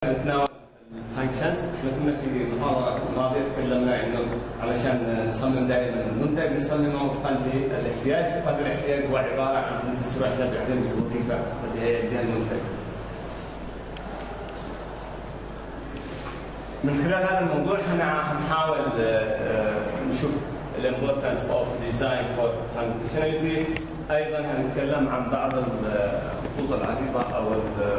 عشان نتناول الفانكشنز. احنا كنا في المحاضره الماضيه تكلمنا انه علشان نصمم دائما منتج نصممه وفقا للاحتياج، وهذا الاحتياج هو عباره عن نفس الوحده بيعتمد الوظيفه اللي هي يديها المنتج. من خلال هذا الموضوع هنحاول نشوف الامبورتنس اوف ديزاين فور فانكشناليتي. ايضا هنتكلم عن بعض الخطوط العريضه او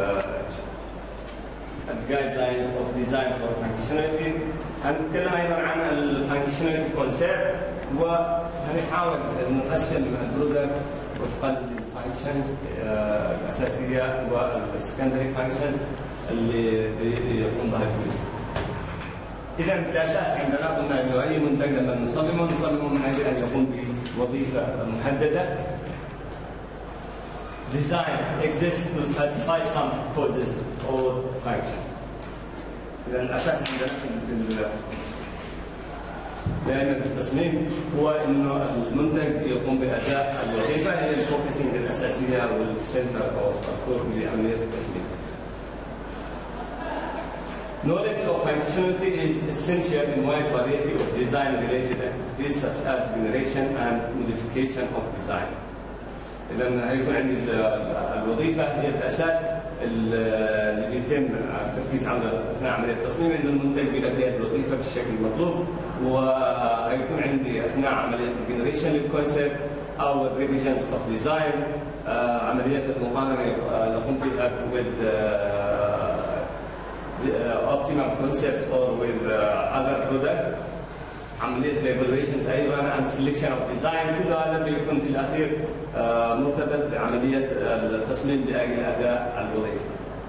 الجايد لاينز اوف ديزاين فور فانكشناليتي. هنتكلم ايضا عن الفانكشناليتي كونسيبت، وهنحاول نقسم البرودكت وفقا للفانكشنز الاساسيه والسكندري فانكشن اللي يقوم بها اليوزر. إذا بالأساس عندنا قلنا إنه أي منتج لما نصممه من أجل أن يقوم بوظيفة محددة. Design exists to satisfy some causes or functions. إذا الأساس عندنا دائما في التصميم هو إنه المنتج يقوم بأداء الوظيفة هي الفوكسنج الأساسية والسنتر أو الكور لعملية التصميم. Knowledge of functionality is essential in wide variety of design-related activities such as generation and modification of design. إذا هيكون عندي الوظيفة هي بالأساس اللي بيتم التركيز على أثناء عملية التصميم إنه المنتج بيؤدي الوظيفة بالشكل المطلوب، وهيكون عندي أثناء عملية الجنريشن للكونسيبت أو الريفيجنز أوف ديزاين، عملية المقارنة نقوم فيها with optimum concept or with other product. عملية evaluations أيضا and selection of design، كل هذا بيكون في الأخير مرتبط بعملية التصميم لأجل أداء الوظيفة.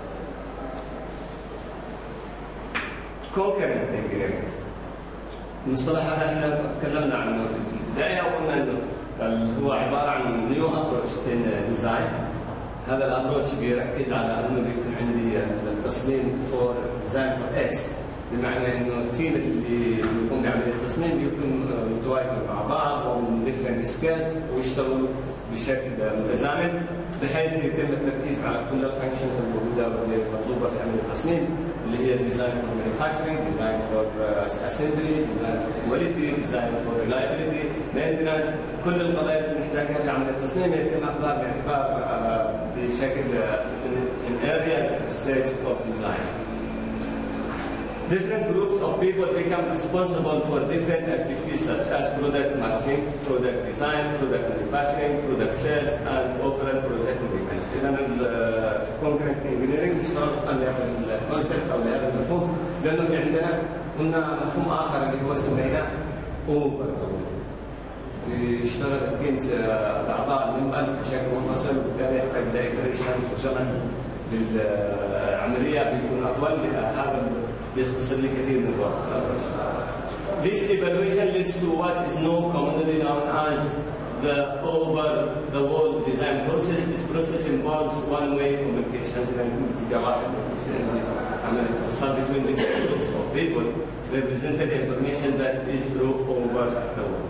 concurrent engineering المصطلح هذا احنا تكلمنا عنه في البداية وقلنا إنه هو عبارة عن new approach in design. هذا الابروتش بيركز على انه بيكون عندي التصميم فور ديزاين فور اكس، بمعنى انه التيم اللي بيقوم بعمليه التصميم بيكون متواجد مع بعض ومن ديفرنت سكيلز ويشتغلوا بشكل متزامن بحيث يتم التركيز على كل الفانكشنز الموجوده واللي مطلوبه في عمليه التصميم اللي هي ديزاين فور مانيفاكتشرنج، ديزاين فور اسمبلي، ديزاين فور كواليتي، ديزاين فور ريلايبيليتي، مينتنانس. كل القضايا اللي نحتاجها في عمليه التصميم يتم اخذها باعتبار بشكل in earlier stages of design. Different groups of people become responsible for different activities such as product marketing, product design, product manufacturing, product sales, and overall project management. إذا concurrent engineering بيشتغل وفقا لهذا الكونسيبت أو لهذا المفهوم، لأنه في عندنا قلنا مفهوم آخر اللي هو سميناه اوفر. يشتغل التيمز الاعضاء الممبرز بشكل منفصل وبالتالي يحتاج الى ايتريشن وزمن للعمليه بيكون اطول، هذا بيختصر لي كثير من الوقت. This evaluation leads to what is commonly known as the overall design process. This process involves one-way communications إذا يكون اتجاهات عملية اتصال between different groups of people represented information that is through over the world.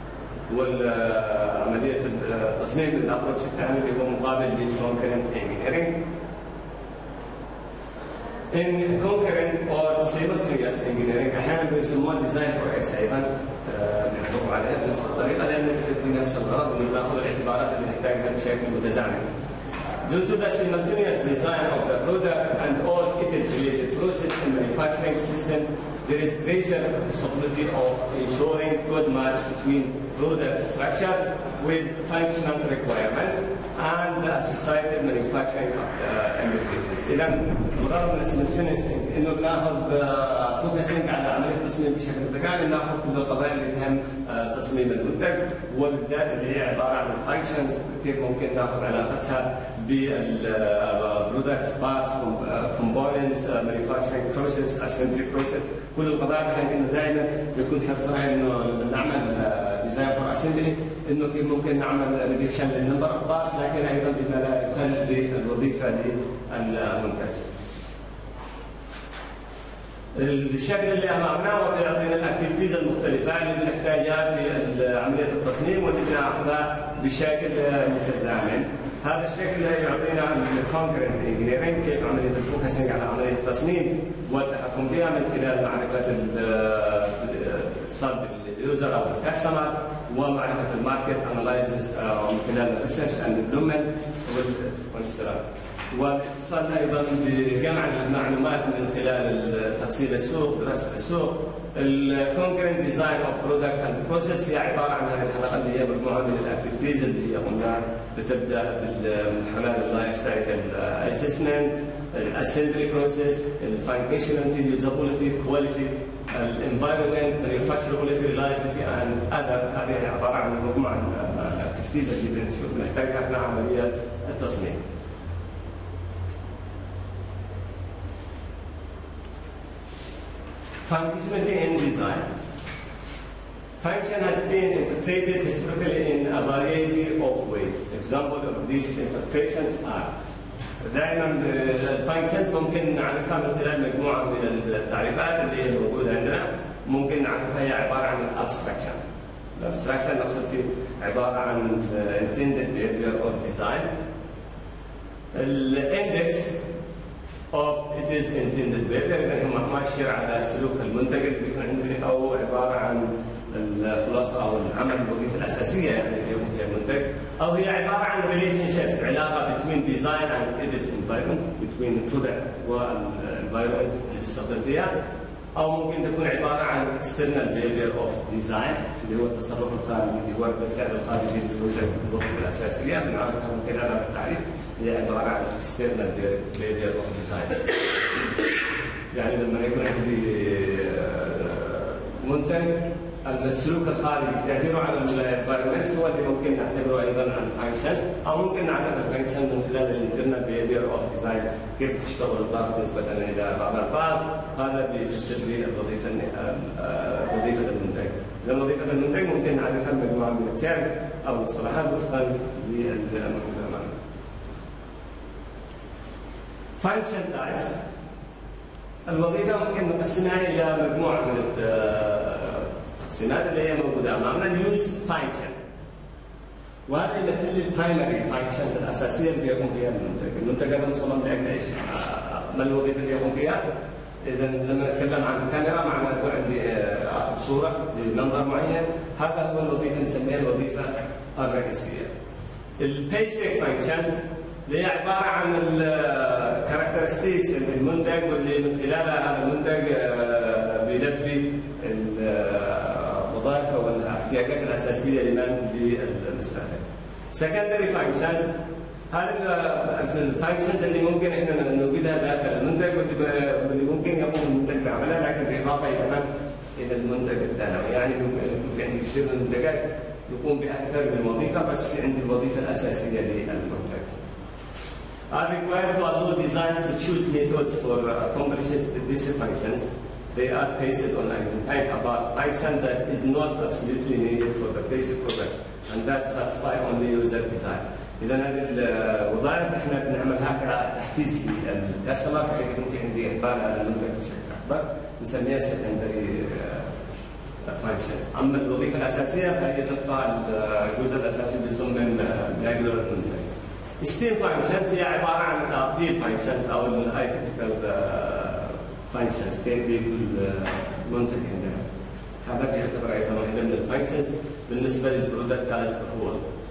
والعملية التصميم الابروتش الثاني اللي هو مقابل للconcurrent engineering. In concurrent or simultaneous engineering احيانا بيسموها design for X ايضا بنحكم عليها بنفس الطريقه لان بتدي نفس الغرض انه ناخذ الاعتبارات اللي نحتاجها بشكل متزامن. Due to the simultaneous design of the product and all its related process and manufacturing system, there is greater possibility of ensuring good match between product structure with functional requirements and the associated manufacturing implications. إذا الغرض من السيمultaneous إنه بناخذ فوكسنج على عملية التصميم بشكل متكامل، ناخذ كل القضايا اللي تهم تصميم المنتج والبداية اللي هي عبارة عن الفانكشنز كيف ممكن ناخذ علاقتها بالبرودكتس بارتس كومبوننتس مانيفاكتشرنج بروسيس اسمبلي بروسيس، كل القضايا بحيث انه دائما يكون حرصنا انه نعمل ديزاين فور اسمبلي انه كيف ممكن نعمل ريدكشن للنمبر اوف بارتس لكن ايضا بما لا يخل للوظيفه للمنتج. الشكل اللي امامنا بيعطينا الاكتيفيتيز المختلفه اللي بنحتاجها في عمليه التصميم واللي بناخذها بشكل متزامن. هذا الشكل يعطينا الكونكرنت انجينيرنج كيف عمليه الفوكسنج على عمليه التصميم والتحكم بها من خلال معرفه اتصال باليوزر او الكاستمر ومعرفه الماركت اناليسيس من خلال الريسيرش اند ديفلوبمنت والاشتراك. والاتصال ايضا بجمع المعلومات من خلال تفصيل السوق، دراسه السوق. الكونكرنت ديزاين اوف برودكت اند بروسيس هي عباره عن هذه الحلقه اللي هي مجموعه من الاكتيفيتيز اللي هي قلنا بتبدا من خلال اللايف سايكل اسسمنت، الاسمبلي بروسيس، الفانكشناليتي، اليوزابيلتي، الكواليتي، الانفايرمنت، المانيفاكتشرابيلتي، ريلايبيلتي اند اذر. هذه عباره عن مجموعه من الاكتيفيتيز اللي بنحتاجها احنا عمليه التصميم. Functionality in design. Function has been interpreted historically in a variety of ways. Examples of these interpretations are دائما الفانكشنز ممكن نعرفها من خلال مجموعه من التعريفات اللي هي موجوده عندنا. ممكن نعرفها هي عباره عن الابستراكشن. الابستراكشن نقصد فيه عباره عن intended behavior of design. الاندكس of it is intended behavior اذا هي مؤشر على سلوك المنتج اللي بيكون عندنا او عباره عن الخلاصه او العمل الوظيفه الاساسيه يعني اللي يقوم فيها المنتج، او هي عباره عن relationships علاقه between design and its environment between product والenvironment اللي بيستخدم فيها، او ممكن تكون عباره عن external behavior of design اللي هو التصرف الخارجي اللي هو رد الفعل الخارجي للمنتج الوظيفه الاساسيه بنعرفها من خلال هذا التعريف هي عباره عن external behavior of design. يعني لما يكون عندي منتج السلوك الخارجي تاثيره على الانفايرمنت هو اللي ممكن نعتبره ايضا عن الفانكشنز، او ممكن نعرف الفانكشن من خلال الانترنال بيهيفير اوف ديزاين كيف تشتغل الضغط نسبه الى بعض الافراد. هذا بيفسر لي الوظيفه المنتج. لان وظيفه المنتج ممكن نعرفها مجموعه من التعريف او المصطلحات وفقا للموجوده معنا. فانكشن تايبس. الوظيفه ممكن نقسمها الى مجموعه من التقسيمات اللي هي موجوده امامنا. اليوز فانكشن، وهذا يمثل لي البرايمري فانكشنز الاساسيه اللي يقوم فيها المنتج هذا مصمم لاجل ايش؟ ما الوظيفه اللي يقوم فيها؟ اذا لما نتكلم عن الكاميرا معناته عندي اخذ صوره لمنظر معين، هذا هو الوظيفه نسميها الوظيفه الرئيسيه. البيسك فانكشنز اللي هي عباره عن الكاركترستكس المنتج واللي من خلالها هذا المنتج بيلبي الوظائف والاحتياجات الاساسيه للمستهلك. سكندري فانكشنز، هذه الفانكشنز اللي ممكن احنا نوجدها داخل المنتج واللي ممكن يقوم المنتج بعملها لكن بالاضافه الى المنتج الثانوي، يعني يكون في عندي كثير من المنتجات يقوم باكثر من وظيفه بس في عندي الوظيفه الاساسيه للمنتج. Are required to allow designers to choose methods for accomplishing these functions. They are based on identifying about function that is not absolutely needed for the basic product and that satisfy only user design. إذا هذه الوظائف احنا بنعملها كتحفيز للكاستمر بحيث يكون في عندي إقبال على المنتج بشكل أكبر، نسميها secondary functions. أما الوظيفة الأساسية فهي تبقى الجزء الأساسي اللي يسمى لاجل المنتج. ستيم فانكشنز هي عباره عن الابيل فانكشنز او الايثيكال فانكشنز كيف المنتج عندنا. هذا بيعتبر ايضا واحده من الفانكشنز بالنسبه للبرودكت از هول.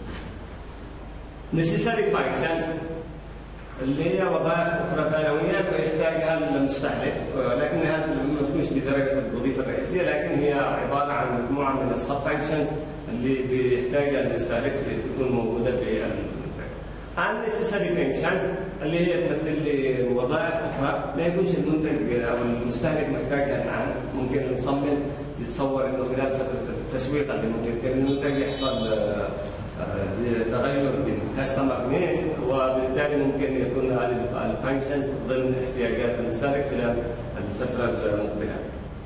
نيسيسري فانكشنز اللي هي وظائف اخرى ثانويه يحتاجها المستهلك ولكنها ما تكونش بدرجه الوظيفه الرئيسيه، لكن هي عباره عن مجموعه من السب فانكشنز اللي بيحتاجها المستهلك تكون موجوده في unnecessary functions اللي هي تمثل لي وظائف اخرى ما يكونش المنتج او المستهلك محتاجها الان. ممكن المصمم يتصور انه خلال فتره التسويق اللي ممكن المنتج يحصل تغير بالكاستمر نيدز وبالتالي ممكن يكون هذه الفانكشنز ضمن احتياجات المستهلك خلال الفتره المقبله.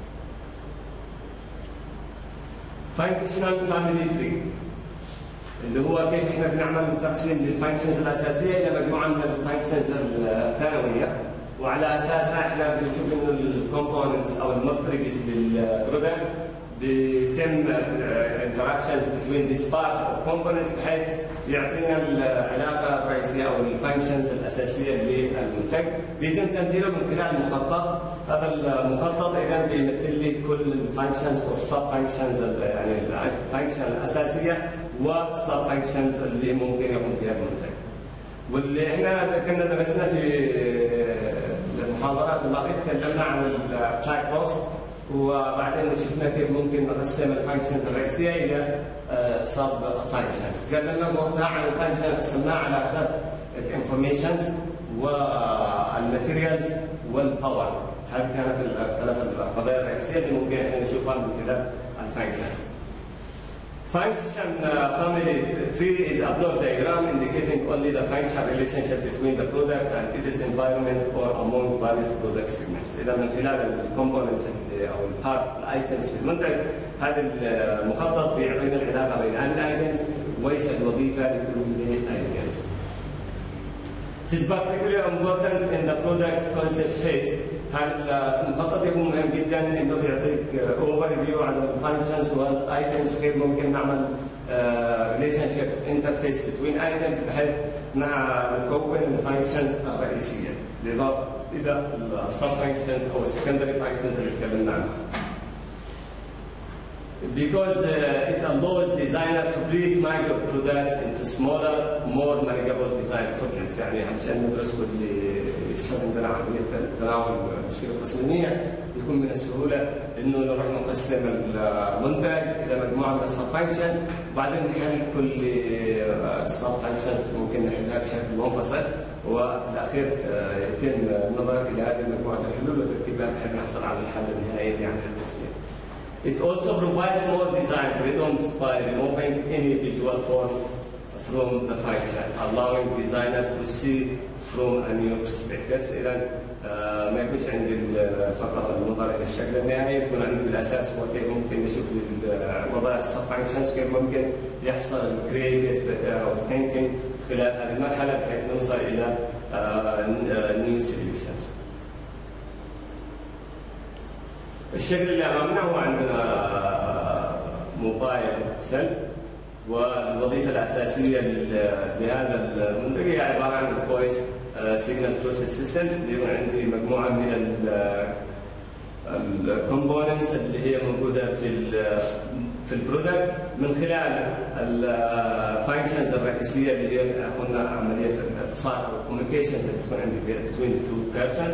Functional family tree اللي هو كيف احنا بنعمل تقسيم للفانكشنز الاساسيه الى مجموعه من الفانكشنز الثانويه، وعلى اساسها احنا بنشوف انه الكومبوننتس او المخرجز للبرودكت بيتم interactions between these parts or components بحيث يعطينا العلاقه الرئيسيه او الفانكشنز الاساسيه للمنتج. بيتم تمثيله من خلال مخطط. هذا المخطط اذا بيمثل لي كل الفانكشنز او السب فانكشنز، يعني الفانكشن الاساسيه والسب فانكشنز اللي ممكن يكون فيها المنتج. واللي احنا كنا درسنا في المحاضرات الماضيه تكلمنا عن البلاك بوكس، وبعدين شفنا كيف ممكن نقسم الفانكشنز الرئيسيه الى سب فانكشنز. تكلمنا وقتها عن الفانكشن قسمناها على اساس الانفورميشنز والماتيريالز والباور. هذه كانت الثلاث القضايا الرئيسيه اللي ممكن احنا نشوفها من خلال الفانكشنز. Function family tree is a block diagram indicating only the function relationship between the product and its environment or among various product segments. إذا من خلال الكومبوننتس أو البارت الايتمز في المنتج، هذا المخطط بيعطينا العلاقة بين الايتمز وايش الوظيفة لكل الايتمز. It is particularly important in the product concept phase. هذا المخطط يكون مهم جدا انه بيعطيك اوفر فيو عن الفانكشنز والايتمز، كيف ممكن نعمل ريليشن شيبس انترفيس بين ايتمز بحيث نكون الفانكشنز الرئيسيه بالاضافه الى السب فانكشنز او السكندري فانكشنز اللي تكلمنا عنها. Because it allows designer to break micro products into smaller, more manageable design problems. يعني عشان ندرس واللي يصير عندنا عمليه تناول المشكله التصميميه يكون من السهوله انه نروح نقسم المنتج الى مجموعه من السب فانكشنز، وبعدين نحل كل السب فانكشنز ممكن نحلها بشكل منفصل، والاخير يتم النظر الى هذه مجموعه الحلول وتركيبها بحيث نحصل على الحل النهائي يعني التصميم. It also provides more design freedoms by removing any visual form from the function, allowing designers to see from a new perspective. إذا ما يكونش عندي فقط النظر إلى الشكل النهائي، يكون عندي بالأساس هو كيف ممكن نشوف وضع السب فانكشنز، كيف ممكن يحصل الكريتيف ثينكينج خلال هذه المرحلة بحيث نوصل إلى new solutions. الشكل اللي امامنا هو عندنا موبايل سيل، والوظيفه الاساسيه لهذا المنتج هي عباره عن فويس سيجنال بروسيس سيستمز، اللي يكون عندي مجموعه من الكومبوننتس اللي هي موجوده في البرودكت من خلال الفانكشنز الرئيسيه اللي هي قلنا عمليه الاتصال او الكوميونيكيشنز اللي تكون عندي بين تو بيرسونز.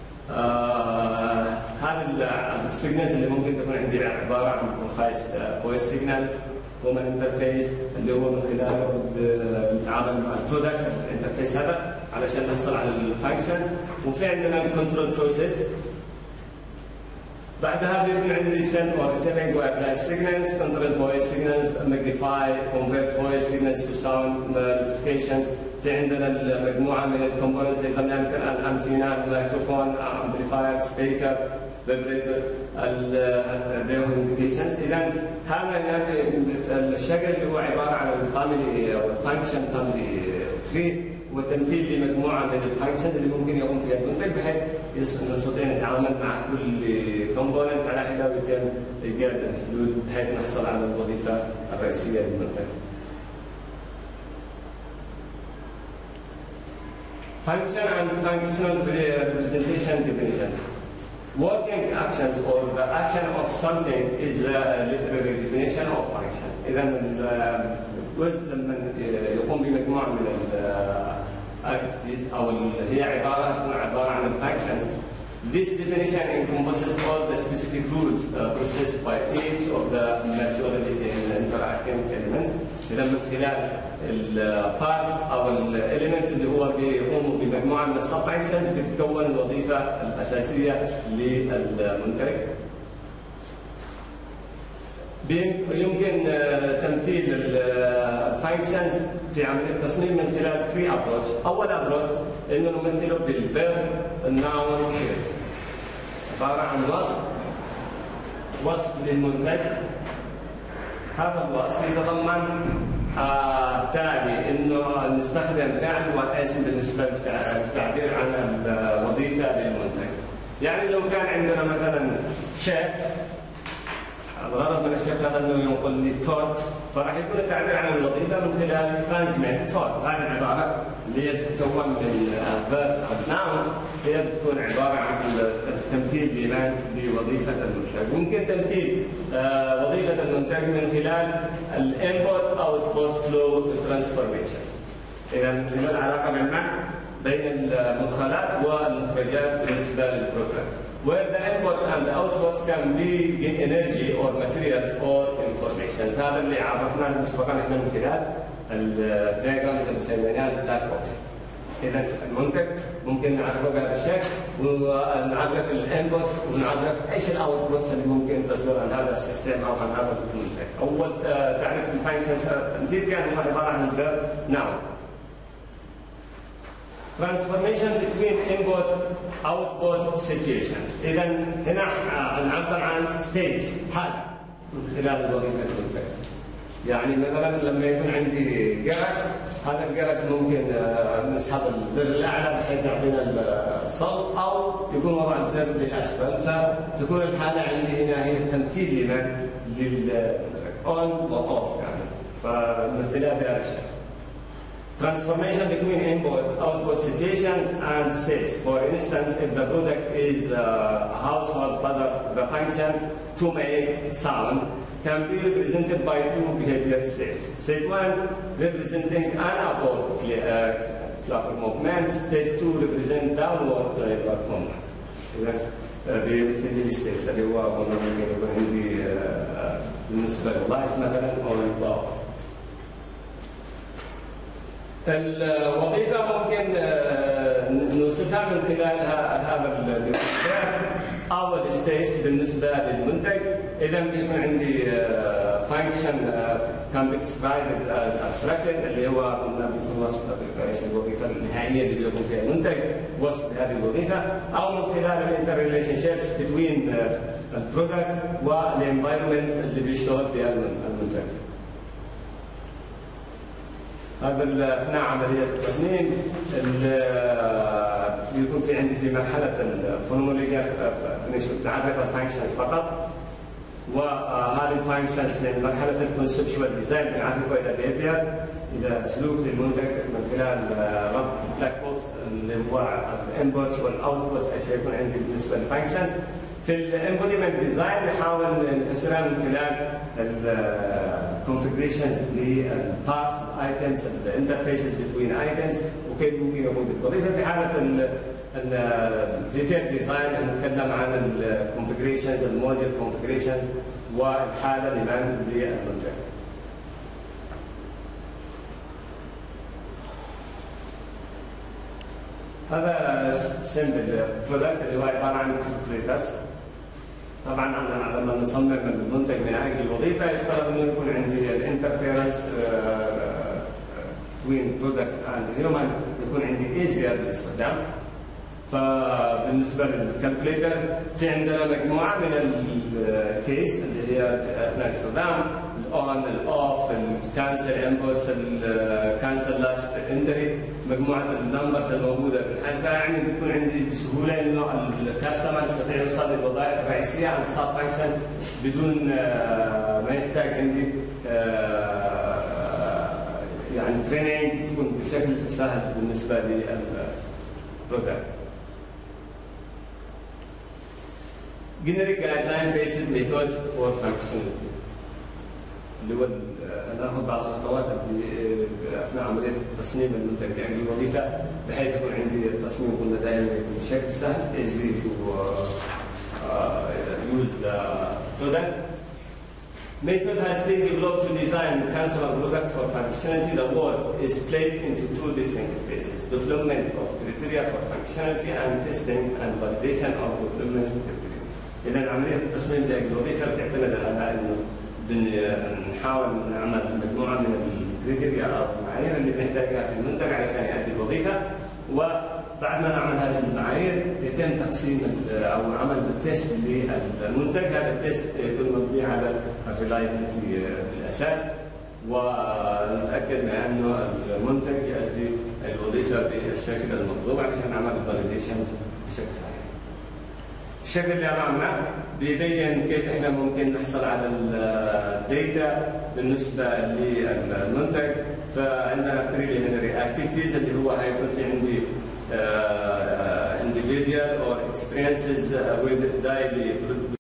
هذا السيجنالز اللي ممكن تكون عندي عباره عن فويس سيجنالز، هومن انترفيس اللي هو من خلاله بنتعامل مع البرودكت الانترفيس هذا علشان نحصل على الفانكشنز. وفي عندنا الكنترول بروسيس، بعدها بيكون عندي send or receiving وابلاي signals, control voice signals, magnify, convert voice signals to sound notifications. في عندنا المجموعه من الكومبوننتس ايضا يمكن الانتينا، الميكروفون، امبليفاير، سبيكر، فيبريتور، النوتيفيكيشنز. اذا هذا الشكل اللي هو عباره عن الفاميلي او الفانكشن فاميلي تري، والتمثيل لمجموعه من الفانكشنز اللي ممكن يقوم فيها المنتج بحيث نستطيع نتعامل مع كل كومبوننت على حده ويتم ايجاد الحلول بحيث نحصل على الوظيفه الرئيسيه للمنتج. Function and functional representation definitions. Working actions or the action of something is the literary definition of functions. إذا الجزء لما يقوم بمجموعة من activities أو هي عبارة عن functions. This definition encompasses all the specific rules processed by each of the majority interacting elements. إذا من خلال البارتس أو الاليمنتس اللي هو بيقوموا بمجموعة من السب فانكشنز بتتكون الوظيفة الأساسية للمنتج. يمكن تمثيل الفانكشنز في عملية التصميم من خلال 3 ابروتش. أول ابروتش إنه نمثله بالفيرب الناون فيرز، عبارة عن وصف للمنتج. هذا الوصف يتضمن التالي انه نستخدم فعل والاسم بالنسبه للتعبير عن الوظيفه للمنتج. يعني لو كان عندنا مثلا شيف الغرض من الشيخ هذا انه ينقل لي تورك، فراح يكون التعبير عن الوظيفه من خلال ترانسميت تورك. هذه العباره اللي هي تتكون من فيرب او ناون، هي بتكون عباره عن التمثيل لوظيفه المنتج. ممكن تمثيل وظيفه المنتج من خلال الانبوت اوتبوت فلو ترانسفورميشنز. اذا هنا العلاقه بين المدخلات والمخرجات بالنسبه للبروجرام. Where the inputs and the outputs can be in energy or materials or information. هذا اللي عرفناه مسبقا احنا من خلال الدياجرامز اللي سميناها البلاك بوكس. اذا المنتج ممكن نعرفه بهذا الشكل، ونعرف الانبوتس ونعرف ايش الاوتبوتس اللي ممكن تصدر عن هذا السيستم او عن هذا المنتج. اول تعريف الفانكشنز التمثيل كان هو عباره عن الفيرب ناون. Transformation between input output situations. إذا هنا نعبر عن states، حال من خلال الوظيفة المنتج. يعني مثلا لما يكون عندي جرس، هذا الجرس ممكن نسحب الزر الاعلى بحيث يعطينا الصوت، او يكون وضع الزر للاسفل، فتكون الحاله عندي هنا هي التمثيل للاون واوف يعني، فنمثلها بهذا الشكل. Transformation between input-output situations and states. For instance, if the product is a household product, the function to make sound can be represented by two behavior states. State 1 representing an upward clapper movement, state 2 represent downward clapper movement. إذا بيمثل لي states اللي هو ممكن يكون عندي بالنسبة لللايس مثلا أو للباور. الوظيفة ممكن نوصفها من خلال هذا الدياجرام أو الستيتس بالنسبة للمنتج. إذا بيكون عندي function can be described as abstracted اللي هو قلنا بيكون وصف الوظيفة النهائية اللي بيكون فيها المنتج، وصف هذه الوظيفة، أو من خلال الانتر ريليشن شيبس between البرودكت والانفايرمنتس اللي بيشتغل فيها المنتج. هذا اثناء عمليه التصميم بيكون في عندي في مرحله الفورموليجر نعرف الفانكشنز فقط، وهذه الفانكشنز من مرحله الكونسبشوال ديزاين بنعرفه الى بيهيفير، الى سلوك المنتج من خلال ربط بلاك بوكس اللي هو الانبوتس والاوتبوتس ايش يكون عندي بالنسبه للفانكشنز. في الامبوديمنت ديزاين نحاول نقسمها من خلال الكونفجريشنز للبارتس ايتمز، الانترفيسز بين ايتمز، وكيف ممكن يكون بالوظيفه. في حاله الديتيل ديزاين نتكلم عن الكونفجريشنز، الموديل كونفجريشنز، والحاله للمنتج. هذا سمبل برودكت اللي هو عباره عن كالكوليترز. طبعا لما نصمم المنتج من اجل الوظيفه يفترض انه يكون عندي الانترفيرنس بين برودكت اند هيومن يكون عندي ايزير للاستخدام. فبالنسبه للكالكوليترز في عندنا مجموعه من الكيس اللي هي اثناء الاستخدام، الاون، الاوف، الكانسل انبوتس، الكانسل لاست انتري، مجموعه النمبرز الموجوده بالحاسبه، يعني بيكون عندي بسهوله انه الكاستمر يستطيع يوصل للوظائف الرئيسيه عند السب فانكشنز بدون ما يحتاج عندي يعني تريننج، تكون بشكل سهل بالنسبه للبرودكت. Generic guideline-based methods for functionality. اللي هو ناخذ بعض الخطوات اثناء عمليه تصميم المنتج لاجل الوظيفه بحيث يكون عندي التصميم قلنا دائما يكون بشكل سهل، easy to use the product. Method has been developed to design customer products for functionality. The work is split into two distinct phases: development of criteria for functionality and testing and validation of development criteria. إذا عملية التصميم لاجل الوظيفة بتعتمد على إنه نحاول نعمل مجموعة من الكريتيريا أو المعايير اللي بنحتاجها في المنتج علشان يؤدي الوظيفة، وبعد ما نعمل هذه المعايير يتم تقسيم أو عمل التيست للمنتج. هذا التيست يكون مبني على الريلايبلتي بالأساس، ونتأكد من أنه المنتج يؤدي الوظيفة بالشكل المطلوب علشان نعمل الفاليديشنز بشكل صحيح. الشكل اللي امامنا بيبين كيف احنا ممكن نحصل على الداتا بالنسبه للمنتج. فعندنا preliminary activities اللي هو هيكون في عندي individual or experiences with daily